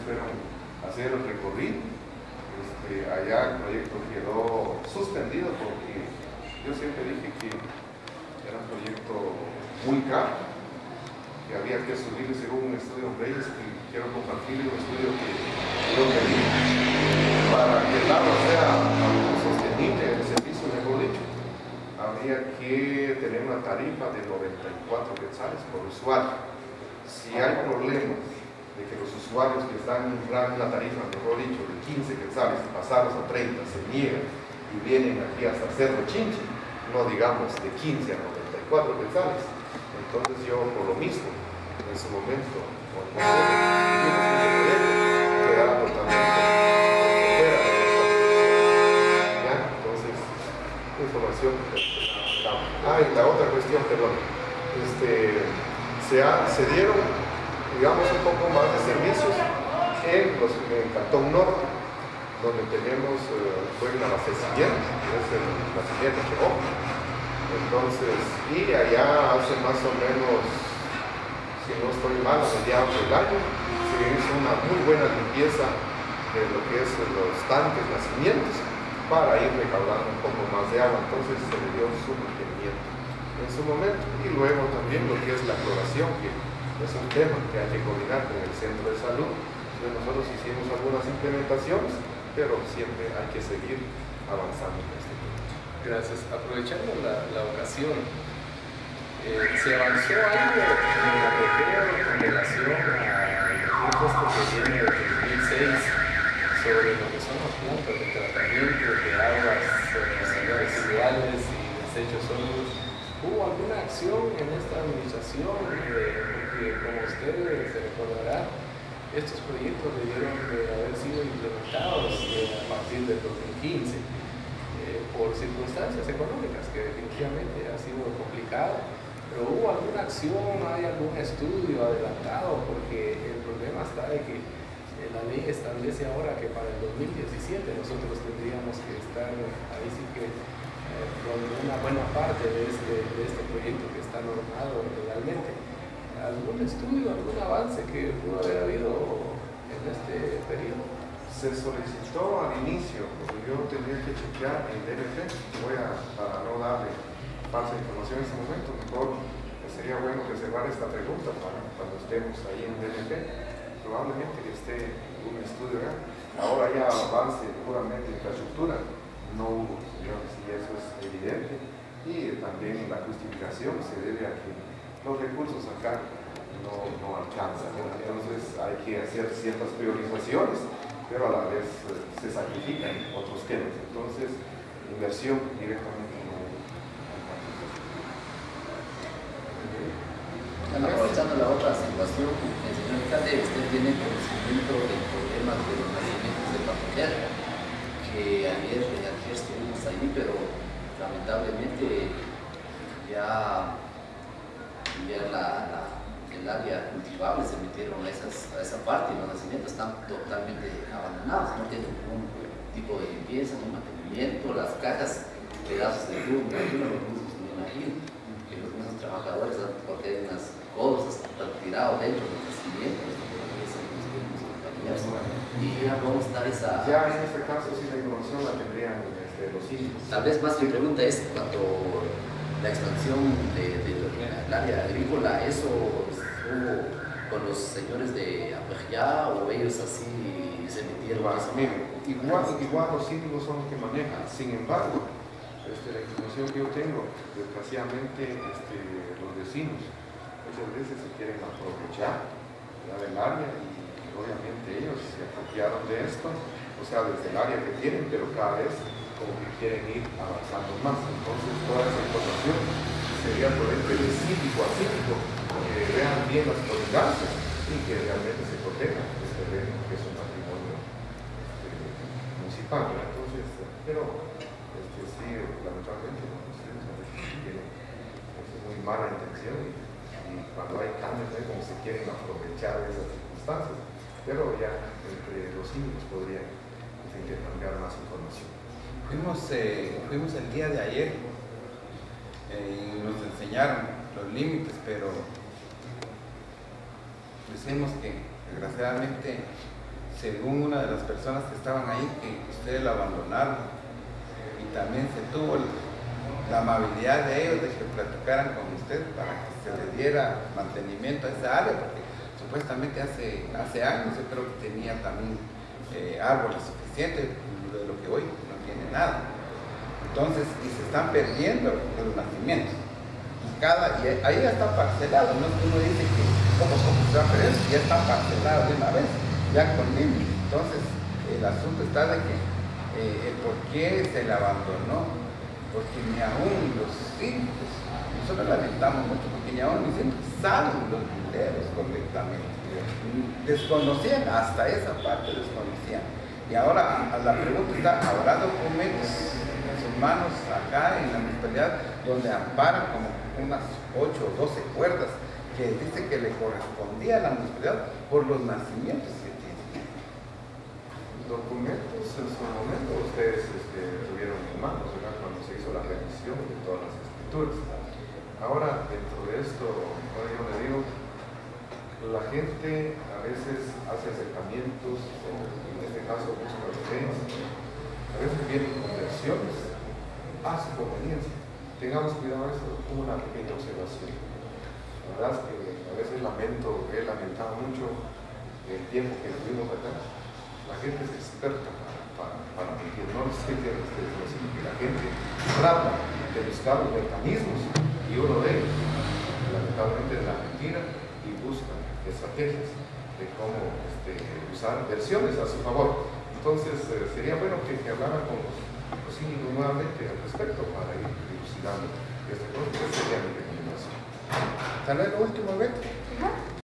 fueron a hacer el recorrido. Allá el proyecto quedó suspendido porque yo siempre dije que era un proyecto muy caro, que había que subir según un estudio en Reyes, que quiero compartir un estudio que yo pedí para que el agua sea sostenible, el servicio, mejor dicho. Habría que tener una tarifa de 94 quetzales por usuario. Si hay problemas de que los usuarios que están en una tarifa, mejor dicho, de 15 quetzales, pasarlos a 30, se niegan y vienen aquí hasta Cerro Chinche, no digamos de 15 a 94 quetzales. Entonces yo, por lo mismo, en su momento, con el quedará totalmente fuera de esta decisión. ¿Ya? Entonces, información. Y la otra cuestión, perdón. Se dieron, digamos, un poco más de servicios en el Cantón Norte, donde tenemos fue el abastecimiento, que es el nacimiento Chebó. Entonces, y allá hace más o menos, si no estoy mal, a mediados del año, se hizo una muy buena limpieza de lo que es los tanques, nacimientos, para ir recaudando un poco más de agua. Entonces se le dio su mantenimiento en su momento, y luego también lo que es la cloración, que es un tema que hay que coordinar con el centro de salud. Entonces nosotros hicimos algunas implementaciones, pero siempre hay que seguir avanzando en este tema. Gracias. Aprovechando la ocasión, ¿se avanzó algo en la región con relación al impuesto que viene del 2006 sobre lo que son las plantas de tratamiento de aguas residuales y desechos sólidos? ¿Hubo alguna acción en esta administración? Porque como ustedes se recordará, estos proyectos debieron de haber sido implementados a partir del 2015 por circunstancias económicas que definitivamente ha sido complicado. Pero ¿hubo alguna acción? ¿Hay algún estudio adelantado? Porque el problema está de que la ley establece ahora que para el 2017 nosotros tendríamos que estar ahí sí que con una buena parte de este proyecto que está normado legalmente. ¿Algún estudio, algún avance que pudo haber habido en este periodo? Se solicitó al inicio, porque yo tendría que chequear en DNP, para no darle falsa información en este momento, mejor sería bueno reservar esta pregunta para cuando estemos ahí en DNP. Probablemente que esté un estudio, ahora ya avance puramente infraestructura, no hubo, y eso es evidente, y también la justificación se debe a que los recursos acá no alcanzan, entonces hay que hacer ciertas priorizaciones, pero a la vez se sacrifican otros temas, entonces inversión directamente no hay. Aprovechando la otra situación, señor alcalde, usted tiene conocimiento del problema de los nacimientos de Papoyal, que ayer estuvimos ahí, pero lamentablemente ya el área cultivable se metieron a esa parte y los nacimientos están totalmente abandonados, no tienen ningún tipo de limpieza, ni mantenimiento, las cajas, pedazos de luz, algunos recursos, me imagino, que los mismos trabajadores, porque hay unas cosas están tirados dentro del nacimiento, y ya cómo está esa... Ya en este caso sí la información la tendrían los sitios. Tal vez más mi pregunta es cuando la expansión del área agrícola, ¿eso estuvo con los señores de Apejá o ellos así se metieron? Igual los sitios son los que manejan, sin embargo, la información que yo tengo, desgraciadamente los vecinos muchas veces se quieren aprovechar del área y obviamente ellos se apropiaron de esto, o sea, desde el área que tienen, pero cada vez como que quieren ir avanzando más. Entonces toda esa información sería por el de cívico a cívico, que vean bien las tolerancias y que realmente se proteja este terreno que es un patrimonio municipal. Entonces, pero sí, lamentablemente los vecinos a veces tienen muy mala intención y cuando hay cambios, como se quieren aprovechar de esas circunstancias, pero ya entre los cívicos podrían intercambiar más información. Fuimos el día de ayer y nos enseñaron los límites, pero decimos que desgraciadamente según una de las personas que estaban ahí, que ustedes la abandonaron y también se tuvo la amabilidad de ellos de que platicaran con usted para que se le diera mantenimiento a esa área, porque supuestamente hace años yo creo que tenía también árboles suficientes, de lo que hoy no tiene nada. Entonces, y se están perdiendo los nacimientos. Y ahí ya está parcelado, no es que uno dice que como se va a perder, ya está parcelado de una vez, ya con límites. Entonces, el asunto está de que el por qué se le abandonó, porque ni aún los hijos, nosotros lamentamos mucho, porque ni aún los hijos saben los videos correctamente. Desconocían, hasta esa parte desconocían. Y ahora la pregunta está, ¿habrá documentos en sus manos acá en la municipalidad donde amparan como unas 8 o 12 cuerdas que dice que le correspondía a la municipalidad por los nacimientos que tiene? Documentos en su momento ustedes tuvieron en manos, ¿verdad? Cuando se hizo la revisión de todas las escrituras. Ahora, dentro de esto, ahora yo le digo, la gente a veces hace acercamientos, o en este caso busca creencias, a veces vienen conversiones a su conveniencia. Tengamos cuidado de eso, como una pequeña observación. La verdad es que a veces he lamentado mucho el tiempo que tuvimos acá. La gente es experta para mentir, no les estoy diciendo ustedes, sino que la gente trata de buscar los mecanismos y uno de ellos, lamentablemente, es la mentira y busca estrategias de cómo usar versiones a su favor. Entonces, sería bueno que hablaran con los síndicos nuevamente al respecto para ir dilucidando este cosa. Esa sería mi recomendación. Tal vez lo último, Beto.